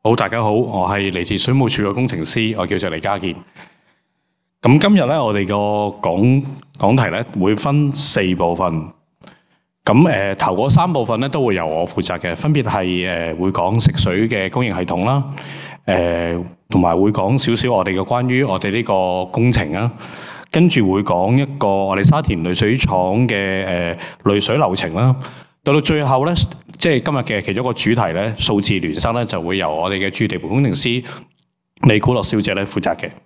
好，大家好，我係嚟自水務署嘅工程師，我叫做黎家健。咁今日咧，我哋個講題咧會分4部分。咁頭嗰3部分咧都會由我負責嘅，分別係會講食水嘅供應系統啦，同埋會講少少我哋嘅關於我哋呢個工程啦。跟住會講一個我哋沙田濾水廠嘅濾水流程啦。到最後咧，即係今日嘅其中一個主題咧，數字孿生咧就會由我哋嘅駐地盤工程師李古樂小姐咧負責嘅。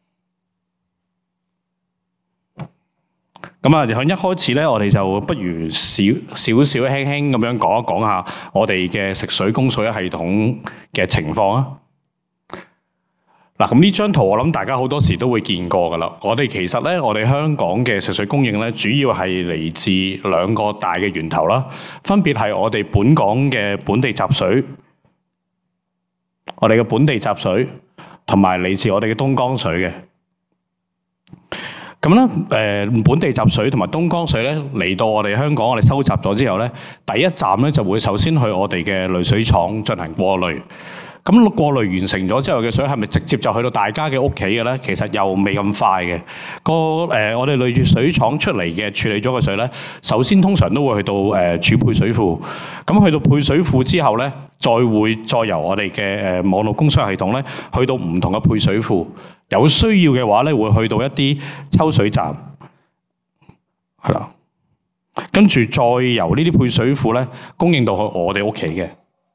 咁啊，喺一開始咧，我哋就不如少輕輕咁樣講一講下我哋嘅食水供水系統嘅情況啊。嗱，咁呢張圖我諗大家好多時都會見過噶啦。我哋其實咧，我哋香港嘅食水供應咧，主要係嚟自2個大嘅源頭啦，分別係我哋本港嘅本地集水，同埋嚟自我哋嘅東江水嘅。咁咧，本地集水同埋東江水咧嚟到我哋香港，我哋收集咗之後咧，第一站咧就會首先去我哋嘅濾水廠進行過濾。咁過濾完成咗之後嘅水係咪直接就去到大家嘅屋企嘅咧？其實又未咁快嘅。我哋濾水廠出嚟嘅處理咗嘅水咧，首先通常都會去到主配水庫。咁去到配水庫之後咧，再由我哋嘅網絡供水系統咧，去到唔同嘅配水庫。有需要嘅話咧，會去到一啲抽水站，係啦。跟住再由呢啲配水庫咧，供應到去我哋屋企嘅。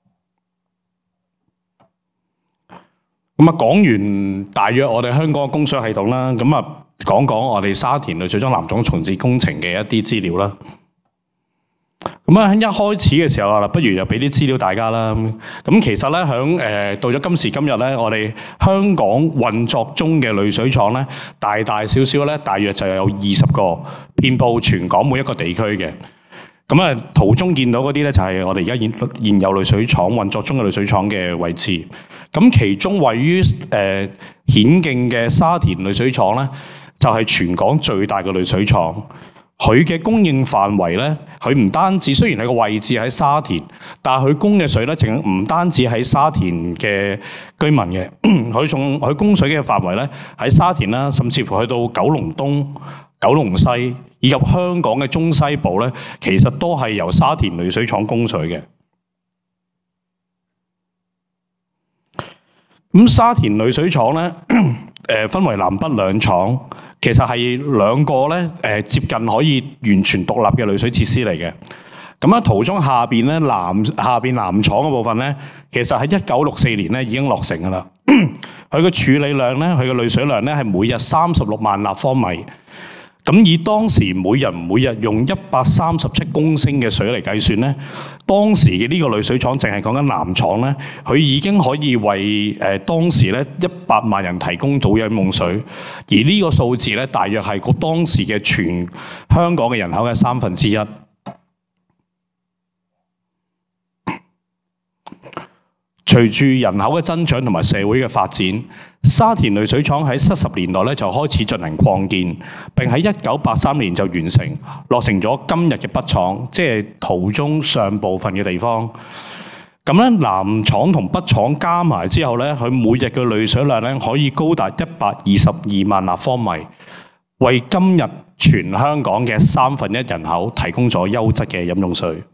咁啊，講完大約我哋香港嘅供水系統啦，咁啊講講我哋沙田濾水廠南廠重置工程嘅一啲資料啦。咁啊，喺一開始嘅時候啊，不如就俾啲資料大家啦。咁其實咧，到咗今時今日咧，我哋香港運作中嘅濾水廠咧，大大小小咧，大約就有20個，遍佈全港每一個地區嘅。咁啊，圖中見到嗰啲咧，就係我哋而家現有濾水廠運作中嘅濾水廠嘅位置。咁其中位於顯徑嘅沙田濾水廠咧，就係全港最大嘅濾水廠。佢嘅供應範圍咧，佢唔單止雖然係個位置喺沙田，但係佢供嘅水咧，淨唔單止喺沙田嘅居民嘅，佢供水嘅範圍咧喺沙田啦，甚至乎去到九龍東、九龍西以及香港嘅中西部咧，其實都係由沙田濾水廠供水嘅。咁沙田濾水廠咧，分為南北兩廠。其實係2個咧，接近可以完全獨立嘅濾水設施嚟嘅。咁啊，圖中下邊咧南廠嘅部分咧，其實喺1964年咧已經落成㗎啦。佢嘅處理量咧，佢嘅濾水量咧係每日36萬立方米。咁以當時每日用137公升嘅水嚟計算咧，當時嘅呢個濾水廠淨係講緊南廠咧，佢已經可以為當時咧100萬人提供到飲用水，而呢個數字咧大約係當時嘅全香港嘅人口嘅1/3。隨住人口嘅增長同埋社會嘅發展，沙田濾水廠喺70年代咧就開始進行擴建，並喺1983年就完成落成咗今日嘅北廠，即係圖中上部分嘅地方。咁咧，南廠同北廠加埋之後咧，佢每日嘅濾水量咧可以高達122萬立方米，為今日全香港嘅1/3人口提供咗優質嘅飲用水。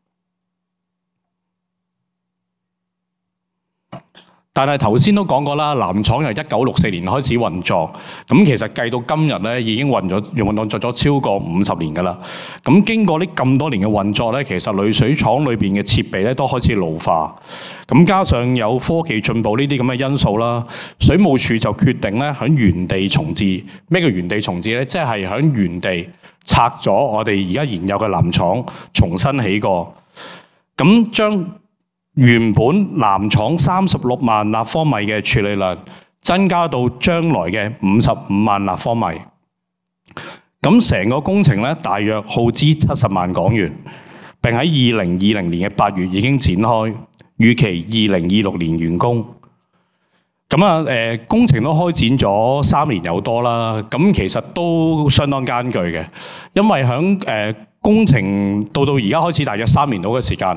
但係頭先都講過啦，南廠由1964年開始運作，咁其實計到今日咧已經運作咗超過50年㗎啦。咁經過呢咁多年嘅運作咧，其實濾水廠裏邊嘅設備咧都開始老化，咁加上有科技進步呢啲咁嘅因素啦，水務署就決定咧喺原地重置。咩叫原地重置咧？即係喺原地拆咗我哋而家現有嘅南廠，重新起過，咁將原本南廠36萬立方米嘅處理量，增加到將來嘅55萬立方米。咁成個工程咧，大約耗資70萬港元，並喺2020年嘅8月已經展開，預期2026年完工。咁啊，工程都開展咗3年有多啦。咁其實都相當艱巨嘅，因為響工程到而家開始大約3年到嘅時間，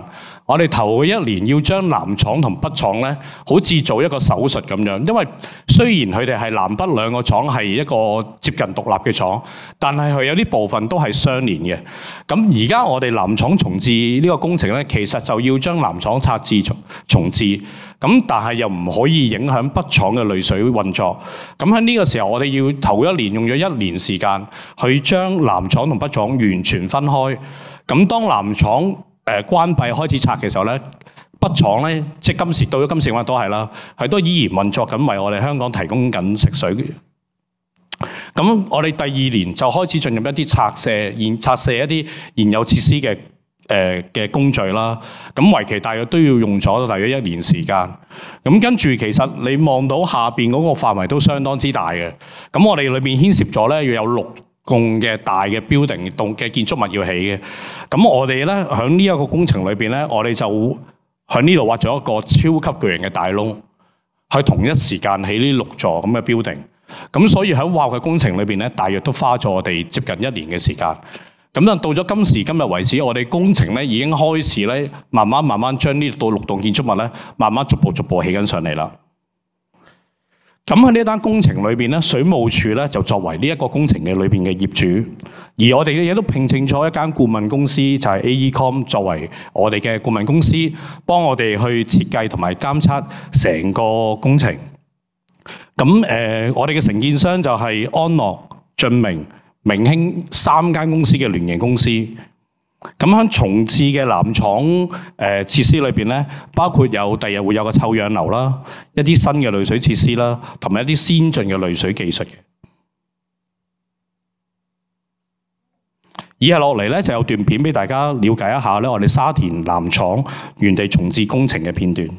我哋頭一年要將南廠同北廠咧，好似做一個手術咁樣，因為雖然佢哋係南北兩個廠係一個接近獨立嘅廠，但係佢有啲部分都係相連嘅。咁而家我哋南廠重置呢個工程咧，其實就要將南廠拆置重置，咁但係又唔可以影響北廠嘅濾水運作。咁喺呢個時候，我哋要頭一年用咗1年時間去將南廠同北廠完全分開。咁當南廠關閉開始拆嘅時候咧，北廠咧即係到咗今時今日都係啦，係都依然運作緊，為我哋香港提供緊食水。咁我哋第2年就開始進入一啲拆卸一啲現有設施嘅工序啦。咁為期大約都要用咗大約1年時間。咁跟住其實你望到下邊嗰個範圍都相當之大嘅。咁我哋裏邊牽涉咗咧要有6棟嘅大嘅 building 嘅建築物要起嘅。咁我哋咧喺呢一個工程裏邊咧，我哋就喺呢度挖咗一個超級巨型嘅大窿，去同一時間起呢6座咁嘅 building。咁所以喺挖嘅工程裏邊咧，大約都花咗我哋接近1年嘅時間。咁啊，到咗今時今日為止，我哋工程咧已經開始咧，慢慢將呢到6棟建築物咧，慢慢逐步起緊上嚟啦。咁喺呢一單工程裏邊咧，水務署咧就作為呢一個工程嘅裏邊嘅業主，而我哋亦都聘請咗一間顧問公司，就係 AECOM 作為我哋嘅顧問公司，幫我哋去設計同埋監測成個工程。咁我哋嘅承建商就係安樂、俊明、明興3間公司嘅聯營公司。咁喺重置嘅南廠設施裏邊咧，包括有第日會有個臭氧樓啦，一啲新嘅濾水設施啦，同埋一啲先進嘅濾水技術嘅。以下落嚟咧就有段片俾大家了解一下咧，我哋沙田南廠原地重置工程嘅片段。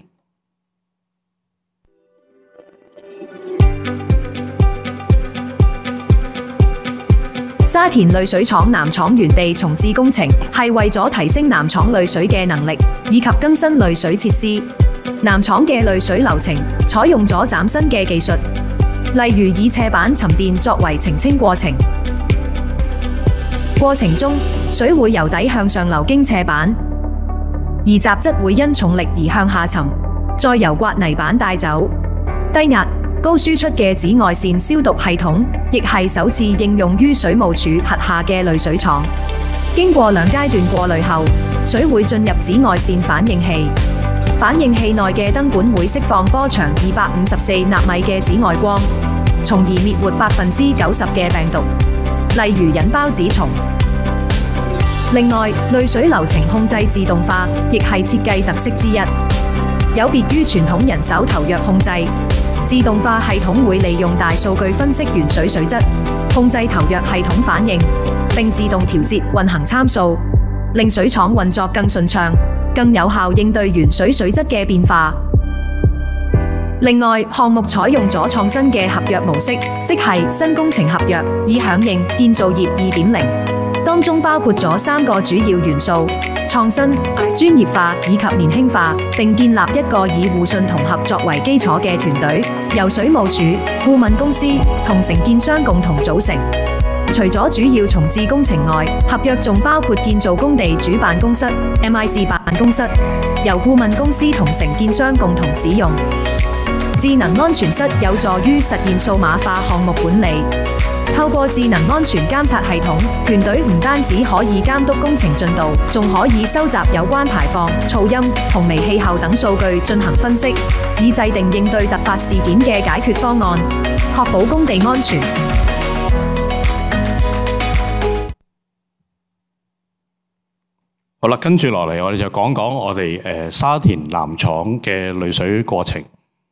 沙田濾水廠南廠原地重置工程係為咗提升南廠濾水嘅能力，以及更新濾水設施。南廠嘅濾水流程採用咗嶄新嘅技術，例如以斜板沉澱作為澄清過程。過程中，水會由底向上流經斜板，而雜質會因重力而向下沉，再由刮泥板帶走。低壓高輸出嘅紫外線消毒系統，亦係首次應用於水務署轄下嘅濾水廠。經過2階段過濾後，水會進入紫外線反應器。反應器內嘅燈管會釋放波長254納米嘅紫外光，從而滅活90%嘅病毒，例如引孢子蟲。另外，濾水流程控制自動化，亦係設計特色之一。有別於傳統人手投藥控制，自動化系統會利用大數據分析原水水質，控制投藥系統反應，並自動調節運行參數，令水廠運作更順暢、更有效應對原水水質嘅變化。另外，項目採用咗創新嘅合約模式，即係新工程合約，以響應建造業2.0。當中包括咗3個主要元素：創新、專業化以及年輕化，並建立一個以互信同合作為基礎嘅團隊，由水務署、顧問公司同承建商共同組成。除咗主要重置工程外，合約仲包括建造工地主辦公室 MIC 辦公室，由顧問公司同承建商共同使用。智能安全室有助於實現數碼化項目管理。透過智能安全監察系統，團隊唔單止可以監督工程進度，仲可以收集有關排放、噪音同微氣候等數據進行分析，以制定應對突發事件嘅解決方案，確保工地安全。 好啦，跟住落嚟，我哋就講講我哋沙田南廠嘅濾水過程。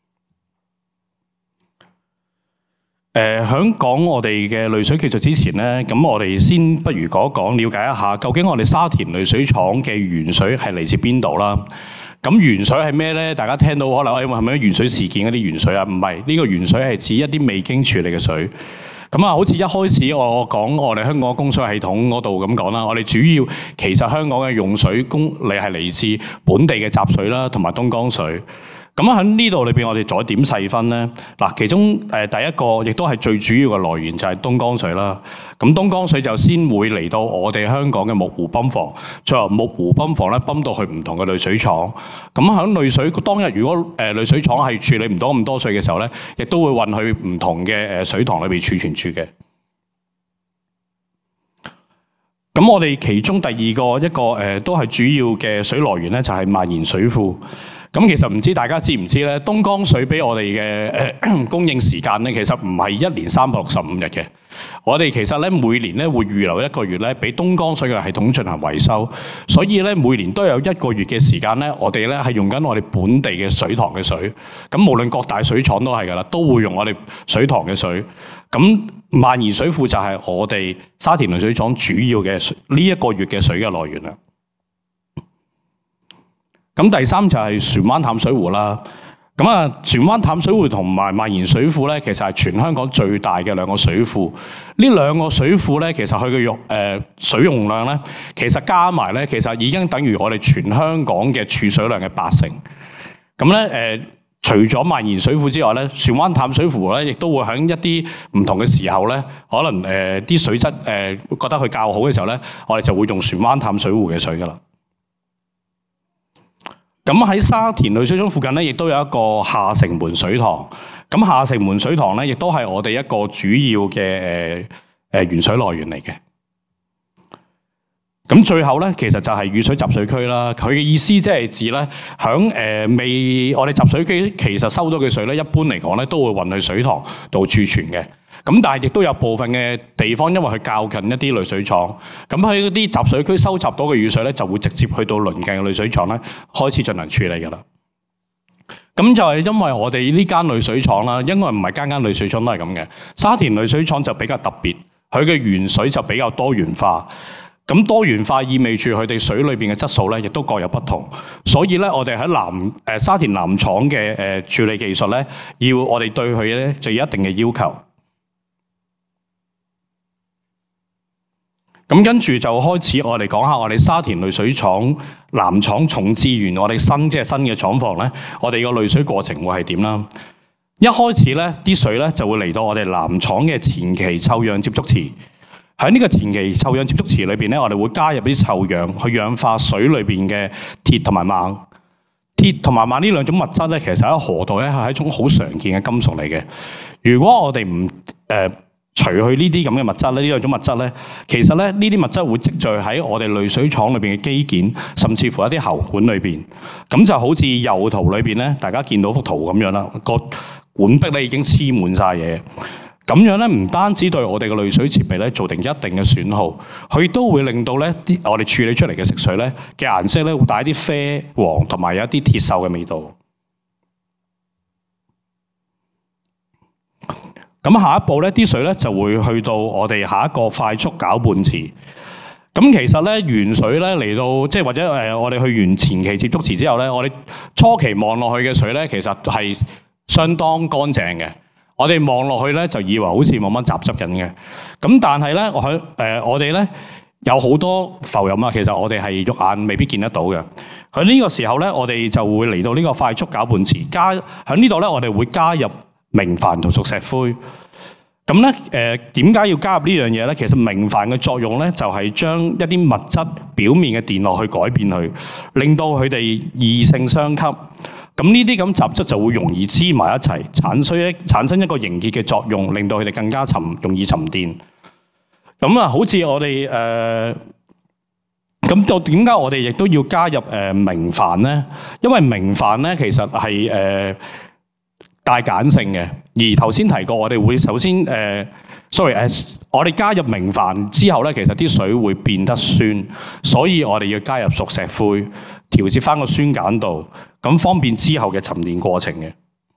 喺講我哋嘅濾水技術之前咧，咁我哋先不如講一講，了解一下究竟我哋沙田濾水廠嘅原水係嚟自邊度啦。咁原水係咩咧？大家聽到可能係咪原水事件嗰啲原水啊？唔係，呢個原水係指一啲未經處理嘅水。咁啊，好似一開始我講我哋香港供水系統嗰度咁講啦，我哋主要其實香港嘅用水供你係嚟自本地嘅集水啦，同埋東江水。 咁喺呢度裏邊，我哋再點細分咧？嗱，其中第一個亦都係最主要嘅來源就係東江水啦。咁東江水就先會嚟到我哋香港嘅木湖泵房，再由木湖泵房咧泵到去唔同嘅濾水廠。咁喺濾水當日，如果濾水廠係處理唔到咁多水嘅時候咧，亦都會運去唔同嘅水塘裏邊儲存住嘅。咁我哋其中第二個都係主要嘅水來源咧，就係萬賢水庫。咁其實唔知大家知唔知咧？東江水俾我哋嘅供應時間咧，其實唔係1年365日嘅。我哋其實咧每年咧會預留1個月咧，俾東江水嘅系統進行維修。所以咧每年都有1個月嘅時間咧，我哋咧係用緊我哋本地嘅水塘嘅水。咁無論各大水廠都係㗎啦，都會用我哋水塘嘅水。咁萬賢水庫就係我哋沙田濾水廠主要嘅呢1個月嘅水嘅來源啦。咁第三就係船灣淡水湖啦。咁船灣淡水湖同埋萬賢水庫咧，其實係全香港最大嘅2個水庫。呢2個水庫咧，其實佢嘅水用量咧，其實加埋咧，其實已經等於我哋全香港嘅儲水量嘅80%。咁咧除咗萬賢水庫之外咧，船灣淡水湖咧，亦都會喺一啲唔同嘅時候咧，可能啲水質覺得佢較好嘅時候咧，我哋就會用船灣淡水湖嘅水㗎啦。咁喺沙田濾水廠附近咧，亦都有一個下城門水塘。咁下城門水塘咧，亦都係我哋一個主要嘅原水來源嚟嘅。咁最後咧，其實就係雨水集水區啦。佢嘅意思即係指咧，響我哋集水區其實收到嘅水咧，一般嚟講咧，都會運去水塘度儲存嘅。咁但係亦都有部分嘅地方，因為佢較近一啲濾水廠，咁喺嗰啲集水區收集到嘅雨水咧，就會直接去到鄰近嘅濾水廠咧，開始進行處理㗎啦。咁就係因為我哋呢間濾水廠啦，因為唔係間濾水廠都係咁嘅。沙田濾水廠就比較特別，佢嘅原水就比較多元化。咁多元化意味住佢哋水裏邊嘅質素咧，亦都各有不同。所以咧，我哋喺沙田南廠嘅處理技術咧，要我哋對佢咧就有一定嘅要求。咁跟住就開始我哋講下我哋沙田濾水廠南廠重置完我哋新嘅廠房咧，我哋個濾水過程會係點啦？一開始咧，啲水咧就會嚟到我哋南廠嘅前期臭氧接觸池。喺呢個前期臭氧接觸池裏邊咧，我哋會加入啲臭氧去氧化水裏邊嘅鐵同埋錳。鐵同埋錳呢2種物質咧，其實喺河道咧係一種好常見嘅金屬嚟嘅。如果我哋唔除去呢啲咁嘅物質咧，呢2種物質咧，其實咧呢啲物質會積聚喺我哋濾水廠裏邊嘅機件，甚至乎一啲喉管裏邊。咁就好似右圖裏邊咧，大家見到幅圖咁樣啦，個管壁咧已經黐滿晒嘢。咁樣咧，唔單止對我哋嘅濾水設備咧造成一定嘅損耗，佢亦都會令到咧我哋處理出嚟嘅食水咧嘅顏色咧會帶一啲啡黃同埋有一啲鐵鏽嘅味道。咁下一步咧，啲水咧就會去到我哋下一個快速攪拌池。咁其實咧，原水咧嚟到即係或者我哋去完前期接觸池之後咧，我哋初期望落去嘅水咧，其實係相當乾淨嘅。我哋望落去咧，就以為好似冇乜雜質緊嘅。咁但係咧，我哋咧有好多浮飲啊，其實我哋係肉眼未必見得到嘅。喺呢個時候咧，我哋就會嚟到呢個快速攪拌池，喺呢度咧，我哋會加入明礬同熟石灰。咁咧點解要加入呢樣嘢咧？其實明礬嘅作用咧，就係將一啲物質表面嘅電落去改變佢，令到佢哋異性相吸。咁呢啲咁雜質就會容易黐埋一齊，產生一個凝結嘅作用，令到佢哋更加容易沉澱。咁好似我哋咁就點解我哋亦都要加入明礬咧？因為明礬咧其實係帶鹼性嘅，而頭先提過，我哋會首先我哋加入明礬之後咧，其實啲水會變得酸，所以我哋要加入熟石灰，調節翻個酸鹼度，咁方便之後嘅沉澱過程嘅。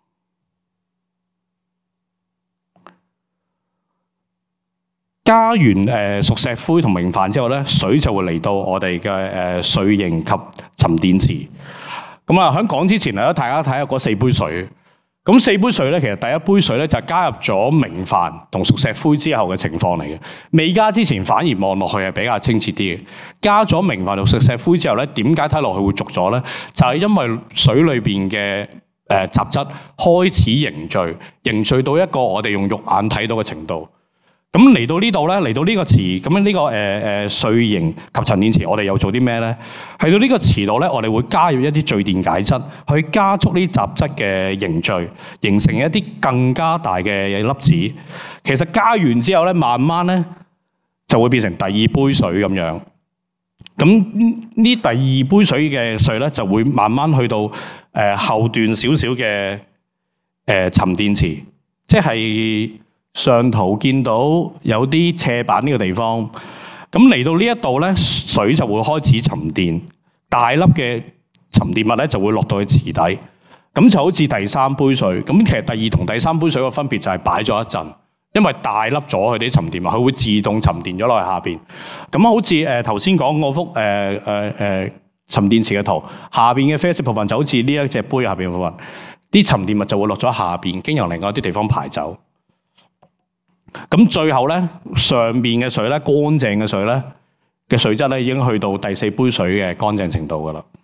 加完熟石灰同明礬之後咧，水就會嚟到我哋嘅水凝及沉澱池。咁喺講之前咧，大家睇下嗰4杯水。咁4杯水咧，其實第一杯水咧就係加入咗明礬同熟石灰之後嘅情況嚟嘅。未加之前反而望落去係比較清澈啲嘅。加咗明礬同熟石灰之後咧，點解睇落去會濁咗咧？就係因為水裏邊嘅雜質開始凝聚到一個我哋用肉眼睇到嘅程度。咁嚟到呢度咧，嚟到呢個池，咁樣呢個碎凝及沉澱池，我哋又做啲咩咧？去到呢個池度咧，我哋會加入一啲聚電解質，去加速呢雜質嘅凝聚，形成一啲更加大嘅粒子。其實加完之後咧，慢慢咧就會變成第二杯水咁樣。咁呢第二杯水嘅水咧，就會慢慢去到後段少少嘅沉澱池，即係上圖見到有啲斜板呢個地方。咁嚟到呢一度咧，水就會開始沉澱，大粒嘅沉澱物咧就會落到去池底。咁就好似第三杯水。咁其實第二同第三杯水嘅分別就係擺咗一陣。因為大粒咗佢啲沉澱物，佢會自動沉澱咗落去下邊。咁好似頭先講嗰幅沉澱池嘅圖，下邊嘅啡色部分就好似呢一隻杯下邊嘅部分，啲沉澱物就會落咗下邊，經由另外一啲地方排走。咁最後咧，上邊嘅水咧，乾淨嘅水咧嘅水質咧已經去到第四杯水嘅乾淨程度㗎啦。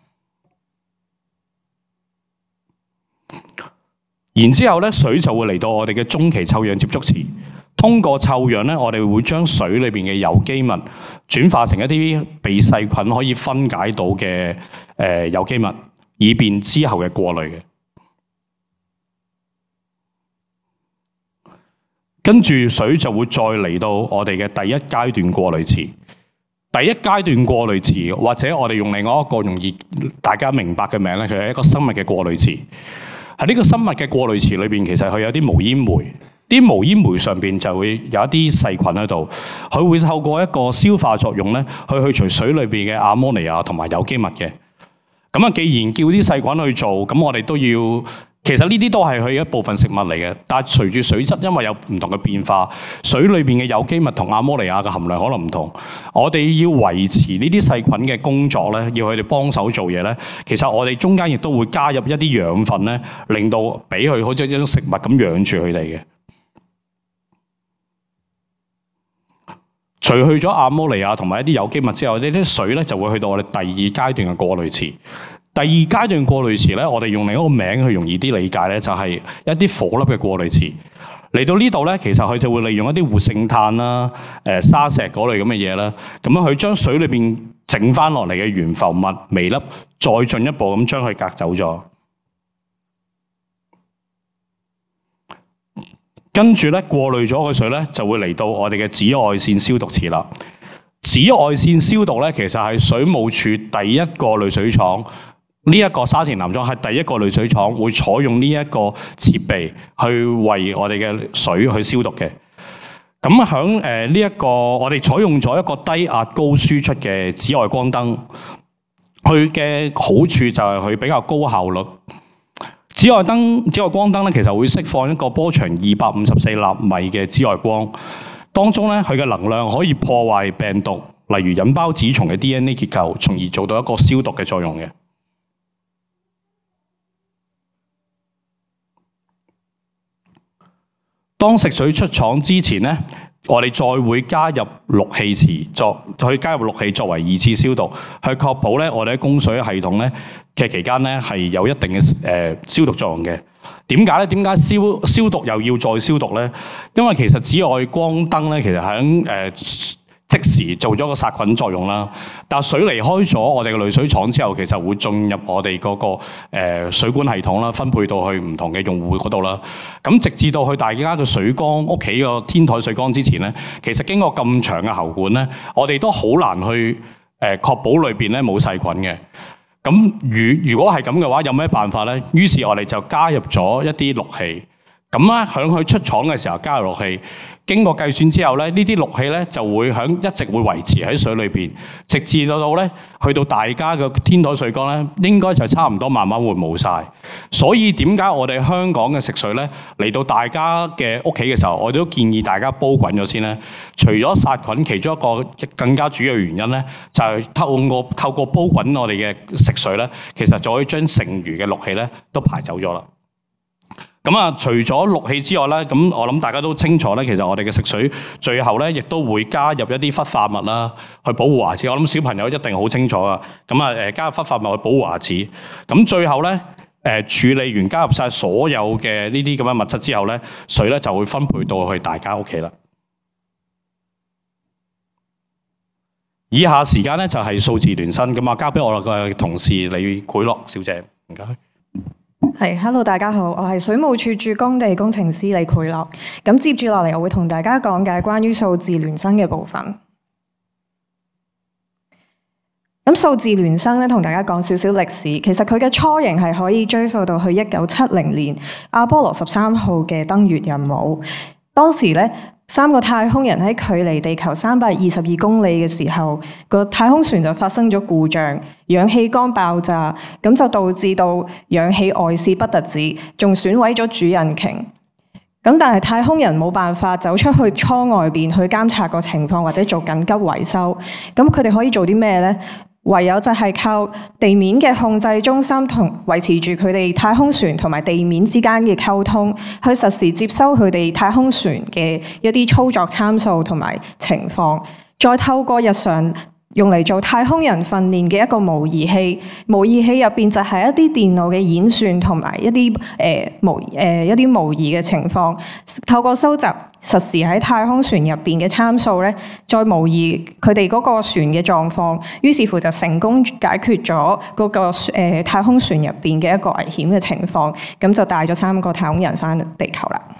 然之後咧，水就會嚟到我哋嘅中期臭氧接觸池。通過臭氧咧，我哋會將水裏邊嘅有機物轉化成一啲被細菌可以分解到嘅有機物，以便之後嘅過濾嘅。跟住水就會再嚟到我哋嘅第一階段過濾池。第一階段過濾池，或者我哋用另外一個容易大家明白嘅名咧，佢係一個生物嘅過濾池。喺呢個生物嘅過濾池裏邊，其實佢有啲無煙煤，啲無煙煤上邊就會有一啲細菌喺度，佢會透過一個消化作用咧，去除水裏邊嘅亞摩尼亞同埋有機物嘅。咁啊，既然叫啲細菌去做，咁我哋都要。其實呢啲都係佢一部分食物嚟嘅，但係隨住水質因為有唔同嘅變化，水裏邊嘅有機物同亞摩尼亞嘅含量可能唔同，我哋要維持呢啲細菌嘅工作咧，要佢哋幫手做嘢咧，其實我哋中間亦都會加入一啲養分咧，令到俾佢好似一種食物咁養住佢哋嘅。除去咗亞摩尼亞同埋一啲有機物之後，呢啲水咧就會去到我哋第二階段嘅過濾池。第二階段過濾池咧，我哋用另一個名去容易啲理解咧，就係一啲火粒嘅過濾池。嚟到呢度咧，其實佢就會利用一啲活性炭啦、沙石嗰類咁嘅嘢啦，咁樣去將水裏邊整翻落嚟嘅懸浮物微粒，再進一步咁將佢隔走咗。跟住咧，過濾咗嘅水咧，就會嚟到我哋嘅紫外線消毒池啦。紫外線消毒咧，其實係水務署第一個濾水廠。呢一個沙田南莊係第一個濾水廠會採用呢一個設備去為我哋嘅水去消毒嘅。咁響呢一個我哋採用咗一個低壓高輸出嘅紫外光燈，佢嘅好處就係佢比較高效率。紫外光燈咧，其實會釋放一個波長254納米嘅紫外光，當中咧佢嘅能量可以破壞病毒，例如引孢子蟲嘅 DNA 結構，從而做到一個消毒嘅作用嘅。當食水出廠之前咧，我哋再會加入氯氣池加入氯氣作為二次消毒，去確保咧我哋喺供水系統咧嘅期間咧係有一定嘅消毒作用嘅。點解咧？點解消毒又要再消毒咧？因為其實紫外光燈咧，其實喺即時做咗個殺菌作用啦。但水離開咗我哋嘅濾水廠之後，其實會進入我哋嗰個水管系統啦，分配到去唔同嘅用戶嗰度啦。咁直至到去大家嘅水缸屋企個天台水缸之前咧，其實經過咁長嘅喉管咧，我哋都好難去確保裏邊咧冇細菌嘅。咁如果係咁嘅話，有咩辦法咧？於是我哋就加入咗一啲氯氣。咁咧響佢出廠嘅時候加入氯氣。經過計算之後咧，呢啲氯氣咧就會一直會維持喺水裏邊，直至到咧去到大家嘅天台水缸咧，應該就差唔多慢慢會冇晒。所以點解我哋香港嘅食水咧嚟到大家嘅屋企嘅時候，我哋都建議大家煲滾咗先咧。除咗殺菌，其中一個更加主要嘅原因咧，就係透過煲滾我哋嘅食水咧，其實就可以將剩餘嘅氯氣咧都排走咗啦。咁啊，除咗氯氣之外咧，咁我諗大家都清楚咧，其實我哋嘅食水最後咧，亦都會加入一啲氟化物啦，去保護牙齒。我諗小朋友一定好清楚啊。咁啊，加入氟化物去保護牙齒。咁最後咧， 處理完加入晒所有嘅呢啲咁嘅物質之後咧，水咧就會分配到去大家屋企啦。以下時間咧就係數字孿生，咁啊交俾我嘅同事李蒟樂小姐，唔該。 Hello， 大家好，我係水務署駐工地工程師李蒟樂。咁接住落嚟，我會同大家講解關於數字孿生嘅部分。咁數字孿生咧，同大家講少少歷史。其實佢嘅雛形係可以追溯到去1970年阿波羅13號嘅登月任務。當時咧，3個太空人喺距離地球322公里嘅時候，個太空船就發生咗故障，氧氣缸爆炸，咁就導致到氧氣外泄不特止，仲損毀咗主引擎。咁但係太空人冇辦法走出去艙外邊去監察個情況或者做緊急維修，咁佢哋可以做啲咩呢？唯有就係靠地面嘅控制中心同維持住佢哋太空船同埋地面之間嘅溝通，去實時接收佢哋太空船嘅一啲操作參數同埋情況，再透過日常用嚟做太空人訓練嘅一個模擬器，模擬器入邊就係一啲電腦嘅演算同埋一啲一啲模擬嘅情況，透過收集實時喺太空船入邊嘅參數咧，再模擬佢哋嗰個船嘅狀況，於是乎就成功解決咗嗰個太空船入邊嘅一個危險嘅情況，咁就帶咗3個太空人返地球啦。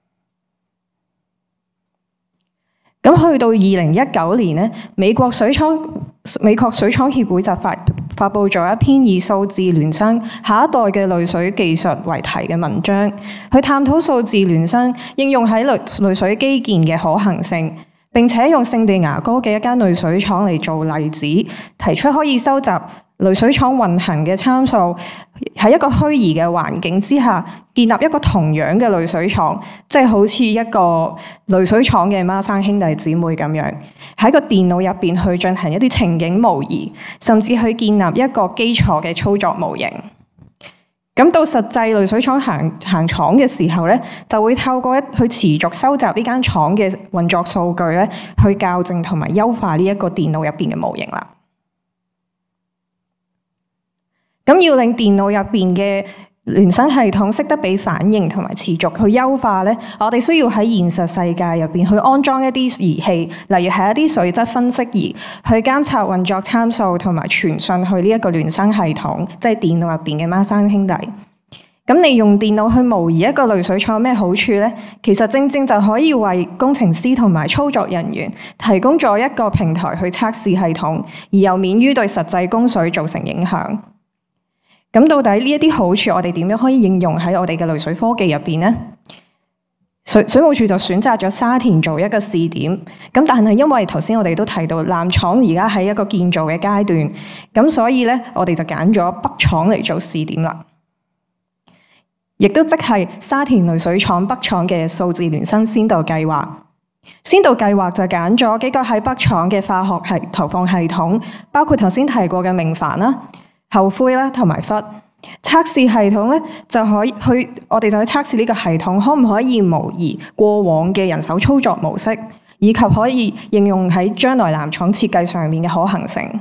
咁去到2019年咧，美國水廠協會就發布咗一篇以數字孿生下一代嘅濾水技術為題嘅文章，去探討數字孿生應用喺濾水基建嘅可行性，並且用聖地牙哥嘅一間濾水廠嚟做例子，提出可以收集濾水廠運行嘅參數，喺一個虛擬嘅環境之下建立一個同樣嘅濾水廠，即係好似一個濾水廠嘅孖生兄弟姊妹咁樣，喺個電腦入邊去進行一啲情景模擬，甚至去建立一個基礎嘅操作模型。咁到實際濾水廠行廠嘅時候咧，就會透過去持續收集呢間廠嘅運作數據咧，去校正同埋優化呢一個電腦入邊嘅模型啦。咁要令電腦入邊嘅孿生系統識得俾反應同埋持續去優化咧，我哋需要喺現實世界入邊去安裝一啲儀器，例如係一啲水質分析儀，去監察運作參數同埋傳訊去呢一個孿生系統，即係電腦入邊嘅孖生兄弟。咁你用電腦去模擬一個濾水廠有咩好處咧？其實正正就可以為工程師同埋操作人員提供咗一個平台去測試系統，而又免於對實際供水造成影響。咁到底呢一啲好處，我哋點樣可以應用喺我哋嘅濾水科技入邊呢？水務署就選擇咗沙田做一個試點。咁但係因為頭先我哋都提到南廠而家喺一個建造嘅階段，咁所以咧我哋就揀咗北廠嚟做試點啦。亦都即係沙田濾水廠北廠嘅數字孿生先導計劃。先導計劃就揀咗幾個喺北廠嘅化學投放系統，包括頭先提過嘅明矾啦、後灰啦同埋氟。測試系統咧就可以我哋就去測試呢個系統可唔可以模擬過往嘅人手操作模式，以及可以應用喺將來南廠設計上面嘅可行性。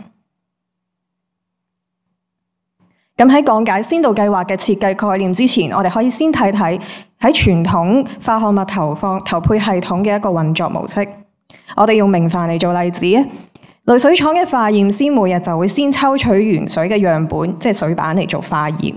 咁喺講解先導計劃嘅設計概念之前，我哋可以先睇睇喺傳統化學物投配系統嘅一個運作模式。我哋用明矾嚟做例子。濾水廠嘅化驗師每日就會先抽取原水嘅樣本，即係水板嚟做化驗。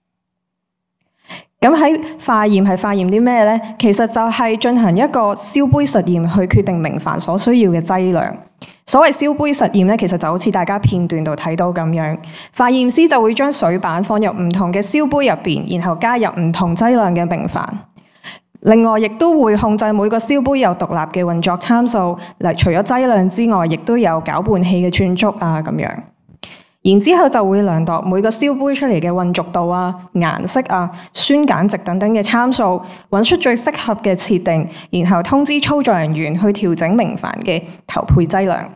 咁喺化驗係化驗啲咩呢？其實就係進行一個燒杯實驗去決定明矾所需要嘅劑量。所謂燒杯實驗咧，其實就好似大家片段度睇到咁樣，化驗師就會將水板放入唔同嘅燒杯入邊，然後加入唔同劑量嘅明矾。另外，亦都會控制每個燒杯有獨立嘅運作參數，除咗劑量之外，亦都有攪拌器嘅寸足啊咁樣。然之後就會量度每個燒杯出嚟嘅混濁度啊、顏色啊、酸鹼值等等嘅參數，揾出最適合嘅設定，然後通知操作人員去調整明矾嘅投配劑量。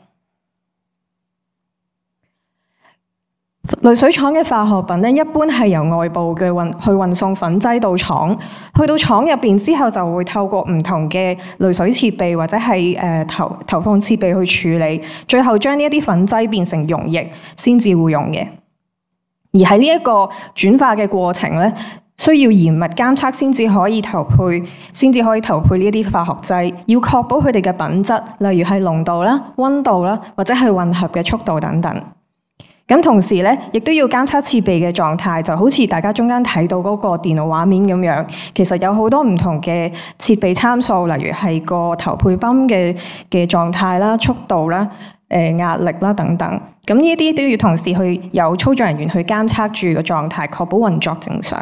濾水廠嘅化學品咧，一般係由外部嘅運送粉劑到廠，去到廠入邊之後就會透過唔同嘅濾水設備或者係投放設備去處理，最後將呢一啲粉劑變成溶液先至會用嘅。 而喺呢一個轉化嘅過程咧，需要嚴密監測先至可以投配呢一啲化學劑，要確保佢哋嘅品質，例如係濃度啦、溫度啦，或者係混合嘅速度等等。咁同時咧，亦都要監測設備嘅狀態，就好似大家中間睇到嗰個電腦畫面咁樣，其實有好多唔同嘅設備參數，例如係個投配泵嘅狀態啦、速度啦、壓力啦等等。咁呢一啲都要同時去有操作人員去監測住個狀態，確保運作正常。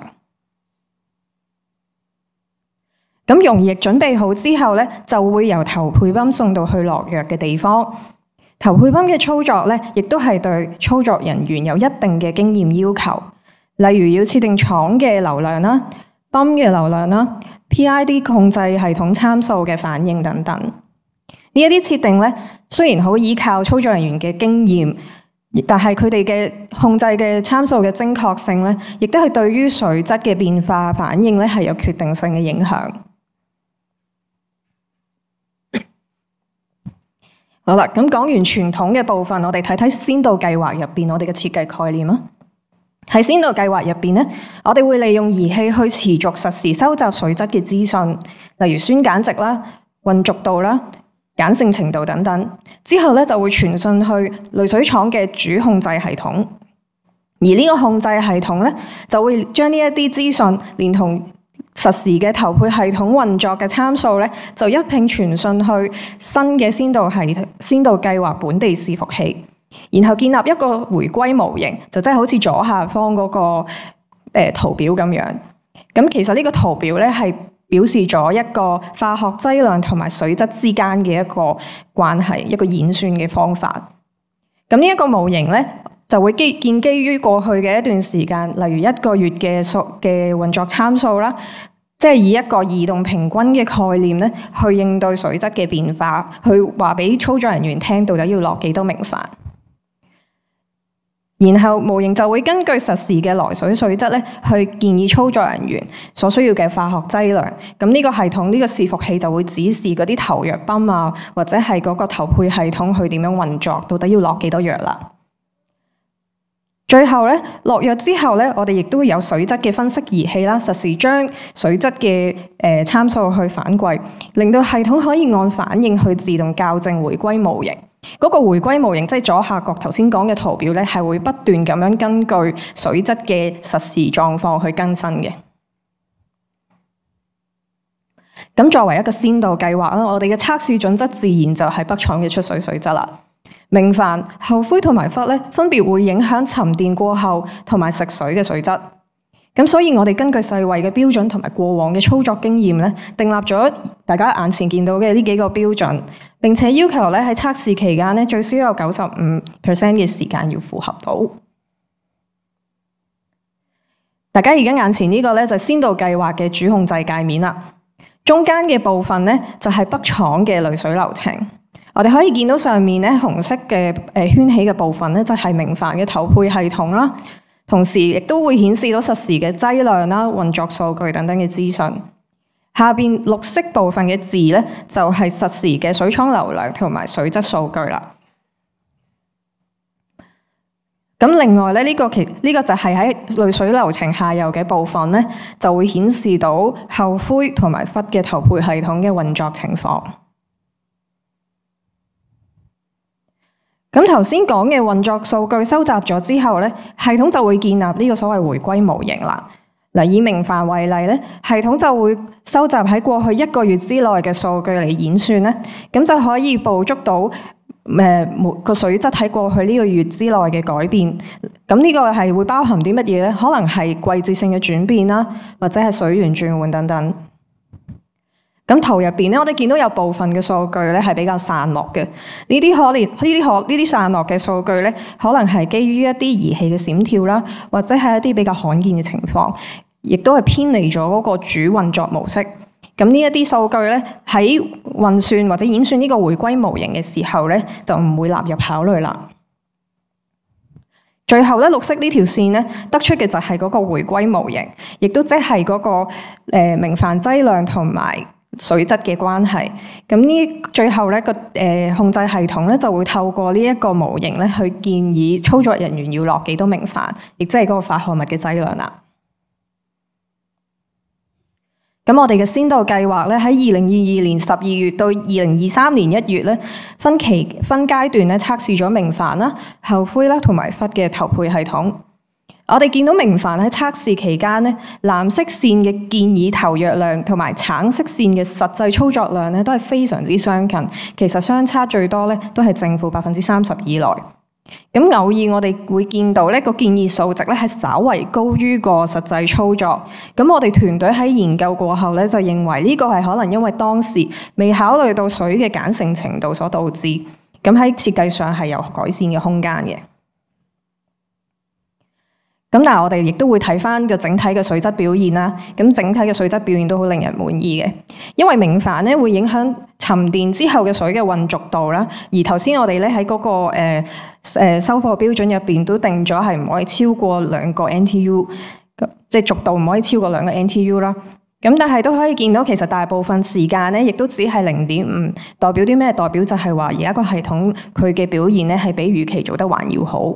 咁溶液準備好之後咧，就會由投配泵送到去落藥嘅地方。投配泵嘅操作咧，亦都係對操作人員有一定嘅經驗要求，例如要設定廠嘅流量啦、泵嘅流量啦、PID 控制系統參數嘅反應等等。呢一啲設定咧，雖然好依靠操作人員嘅經驗，但係佢哋嘅控制嘅參數嘅精確性咧，亦都係對於水質嘅變化反應咧係有決定性嘅影響。好啦，咁講完傳統嘅部分，我哋睇睇先導計劃入邊我哋嘅設計概念啊。喺先導計劃入邊咧，我哋會利用儀器去持續實時收集水質嘅資訊，例如酸鹼值啦、混濁度啦、鹼性程度等等。之後咧就會傳訊去濾水廠嘅主控制系統，而呢個控制系統咧就會將呢一啲資訊連同實時嘅投配系統運作嘅參數咧，就一併傳訊去新嘅先導計劃本地伺服器，然後建立一個回歸模型，就即係好似左下方嗰個圖表咁樣。咁其實呢個圖表咧係表示咗一個化學劑量同埋水質之間嘅一個關係，一個演算嘅方法。咁呢一個模型咧，就會建基於過去嘅一段時間，例如1個月嘅運作參數啦，即係以一個移動平均嘅概念咧，去應對水質嘅變化，去話俾操作人員聽到底要落幾多明礬。然後模型就會根據實時嘅來水質咧，去建議操作人員所需要嘅化學劑量。咁呢個系統呢個伺服器就會指示嗰啲投藥泵啊，或者係嗰個投配系統去點樣運作，到底要落幾多藥啦。最後咧，落藥之後咧，我哋亦都會有水質嘅分析儀器啦，實時將水質嘅參數去反饋，令到系統可以按反應去自動校正回歸模型。嗰個回歸模型即係左下角頭先講嘅圖表咧，係會不斷咁樣根據水質嘅實時狀況去更新嘅。咁作為一個先導計劃啦，我哋嘅測試準則自然就係北廠嘅出水水質啦。明礬、後灰同埋氟咧，分別會影響沉澱過後同埋食水嘅水質。咁所以我哋根據世衛嘅標準同埋過往嘅操作經驗咧，訂立咗大家眼前見到嘅呢幾個標準，並且要求咧喺測試期間咧最少有95% 嘅時間要符合到。大家而家眼前呢個咧就係先導計劃嘅主控制界面啦。中間嘅部分咧就係北廠嘅濾水流程。我哋可以見到上面咧紅色嘅圈起嘅部分咧，就係明礬嘅投配系統啦。同時亦都會顯示到實時嘅劑量啦、運作數據等等嘅資訊。下邊綠色部分嘅字咧，就係實時嘅水廠流量同埋水質數據啦。咁另外咧，呢個就係喺濾水流程下游嘅部分咧，就會顯示到後灰同埋氟嘅投配系統嘅運作情況。咁頭先講嘅運作數據收集咗之後咧，系統就會建立呢個所謂回歸模型啦。嗱，以明礬為例咧，系統就會收集喺過去1個月之內嘅數據嚟演算咧，咁就可以捕捉到個水質喺過去呢個月之內嘅改變。咁呢個係會包含啲乜嘢咧？可能係季節性嘅轉變啦，或者係水源轉換等等。咁圖入邊咧，我哋見到有部分嘅數據咧係比較散落嘅。呢啲散落嘅數據咧，可能係基於一啲儀器嘅閃跳啦，或者係一啲比較罕見嘅情況，亦都係偏離咗嗰個主運作模式。咁呢一啲數據咧，喺運算或者演算呢個回歸模型嘅時候咧，就唔會納入考慮啦。最後咧，綠色呢條線咧，得出嘅就係嗰個回歸模型，亦都即係嗰個明礬劑量同埋水質嘅關係。咁呢最後咧個控制系統咧就會透過呢一個模型咧去建議操作人員要落幾多明礬，亦即係嗰個化學物嘅劑量啦。咁我哋嘅先導計劃咧喺2022年12月到2023年1月咧分階段咧測試咗明礬啦、後灰啦同埋氟嘅投配系統。我哋見到明礬喺測試期間咧，藍色線嘅建議投藥量同埋橙色線嘅實際操作量咧都係非常之相近，其實相差最多咧都係正負30%以內。咁偶爾我哋會見到呢個建議數值咧係稍為高於個實際操作。咁我哋團隊喺研究過後咧就認為呢個係可能因為當時未考慮到水嘅鹼性程度所導致。咁喺設計上係有改善嘅空間嘅。咁但係我哋亦都會睇返個整體嘅水質表現啦。咁整體嘅水質表現都好令人滿意嘅，因為明礬咧會影響沉澱之後嘅水嘅混濁度啦。而頭先我哋咧喺嗰個收貨標準入邊都定咗係唔可以超過2個 NTU， 即係濁度唔可以超過2個 NTU 啦。咁但係都可以見到，其實大部分時間咧，亦都只係0.5，代表啲咩？代表就係話而家個系統佢嘅表現咧係比預期做得還要好。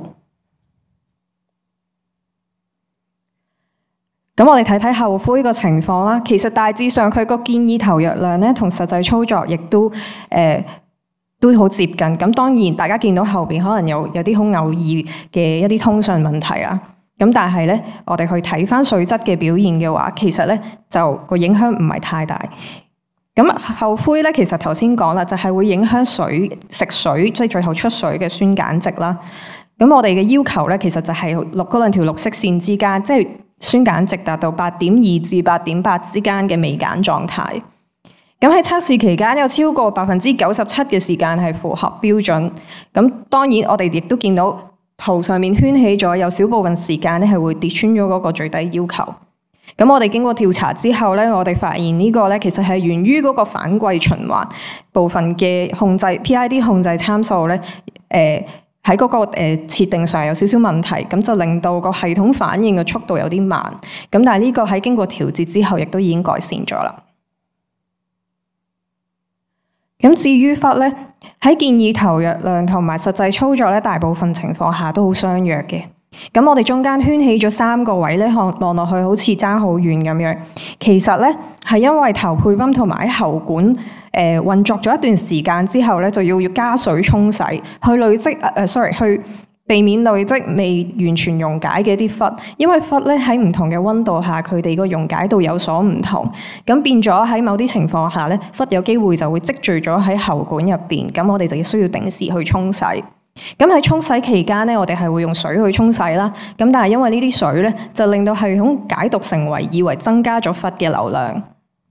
咁我哋睇睇後灰個情況啦。其實大致上佢個建議投藥量咧同實際操作亦都好接近。咁當然大家見到後邊可能有啲好偶爾嘅一啲通訊問題啦。咁但係咧，我哋去睇翻水質嘅表現嘅話，其實咧就個影響唔係太大。咁後灰咧，其實頭先講啦，就係會影響食水，即係最後出水嘅酸鹼值啦。咁我哋嘅要求咧，其實就係嗰兩條綠色線之間，即係酸鹼值達到8.2至8.8之間嘅微鹼狀態。咁喺測試期間有超過97%嘅時間係符合標準。咁當然我哋亦都見到圖上面圈起咗有少部分時間咧係會跌穿咗嗰個最低要求。咁我哋經過調查之後咧，我哋發現呢個咧其實係源於嗰個反季循環部分嘅控制 PID 控制參數咧，喺嗰個設定上有少少問題，咁就令到個系統反應嘅速度有啲慢。咁但係呢個喺經過調節之後，亦都已經改善咗啦。咁至於氟咧，喺建議投藥量同埋實際操作咧，大部分情況下都好相若嘅。咁我哋中間圈起咗3個位咧，望落去好似爭好遠咁樣。其實咧係因為投配泵同埋喺喉管運作咗一段時間之後咧，就要加水沖洗，去累積去避免累積未完全溶解嘅一啲氟。因為氟咧喺唔同嘅溫度下，佢哋個溶解度有所唔同，咁變咗喺某啲情況下咧，氟有機會就會積聚咗喺喉管入邊，咁我哋就需要定時去沖洗。咁喺沖洗期間咧，我哋係會用水去沖洗啦。咁但係因為呢啲水咧，就令到系統解讀成為以為增加咗氟嘅流量。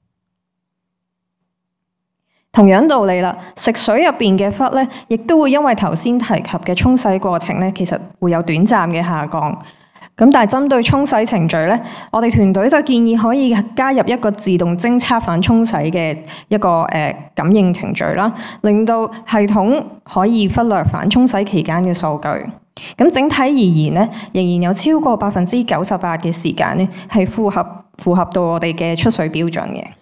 同樣道理啦，食水入邊嘅氟咧，亦都會因為頭先提及嘅沖洗過程咧，其實會有短暫嘅下降。咁但係針對沖洗程序咧，我哋團隊就建議可以加入一個自動偵測反沖洗嘅一個感應程序啦，令到系統可以忽略反沖洗期間嘅數據。咁整體而言咧，仍然有超過98%嘅時間咧係符合到我哋嘅出水標準嘅。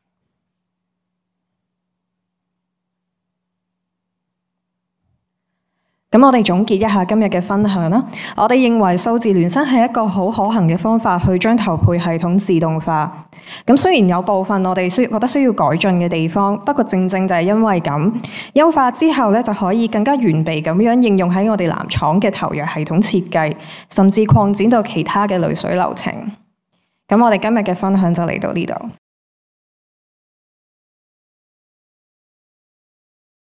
咁我哋總結一下今日嘅分享啦。我哋認為數字孿生係一個好可行嘅方法，去將投配系統自動化。咁雖然有部分我哋覺得需要改進嘅地方，不過正正就係因為咁，優化之後咧就可以更加完備咁樣應用喺我哋南廠嘅投藥系統設計，甚至擴展到其他嘅濾水流程。咁我哋今日嘅分享就嚟到呢度。